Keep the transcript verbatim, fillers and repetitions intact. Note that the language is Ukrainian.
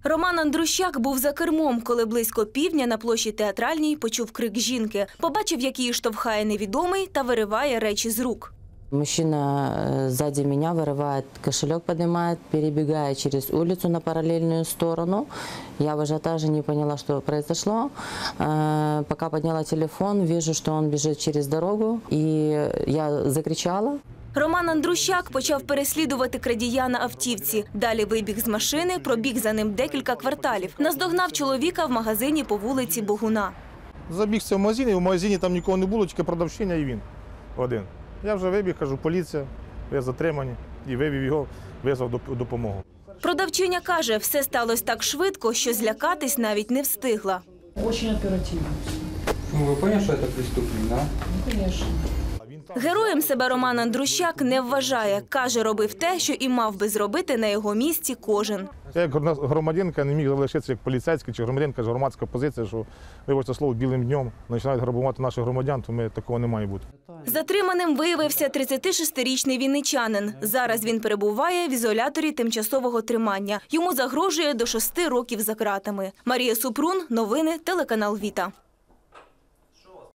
Роман Андрущак був за кермом, коли близько півдня на площі Театральній почув крик жінки. Побачив, як її штовхає невідомий та вириває речі з рук. Мужчина сзади меня вырывает кошелек, поднимает, перебегая через улицу на параллельную сторону. Я в ажиотаже не поняла, что произошло. Пока подняла телефон, вижу, что он бежит через дорогу, и я закричала. Роман Андрущак почав переслідувати крадія на автівці. Далі вибіг з машини, пробіг за ним декілька кварталів. Наздогнав чоловіка в магазині по вулиці Богуна. Забігся в магазин, і в магазині там нікого не було, тільки продавчиня і він один. Я вже вибіг, кажу, поліція, ви затримані, і вивів його, визвав допомогу. Продавчиня каже, все сталося так швидко, що злякатись навіть не встигла. Очень оперативно. Ну, вы поняли, что это преступник, да? Ну, конечно. Героєм себе Роман Андрущак не вважає. Каже, робив те, що і мав би зробити на його місці кожен. Я як громадянка не міг залишитися як поліцейський чи громадянка, громадська позиція, що, вибачте слово, білим днем починають грабувати наших громадян, то ми, такого не має бути. Затриманим виявився тридцятишестирічний вінничанин. Зараз він перебуває в ізоляторі тимчасового тримання. Йому загрожує до шести років за ґратами. Марія Супрун, новини, телеканал Віта.